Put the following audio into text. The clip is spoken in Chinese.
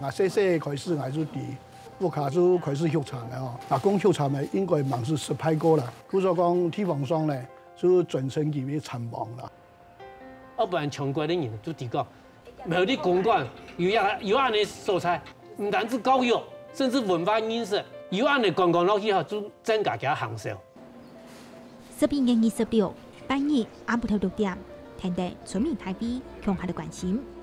细细开始我就伫我卡就开始休产的哦。讲休产的应该忙是18个啦。故说讲地方上咧，就转成佢嘅产房啦。 要不然全国的人就提讲，没有你公馆有安的素材，唔单止教育，甚至文化认识，有安的观光落去后，就增加嘅享受。 12月26半夜暗晡头6點，天地全面台北向下的關心。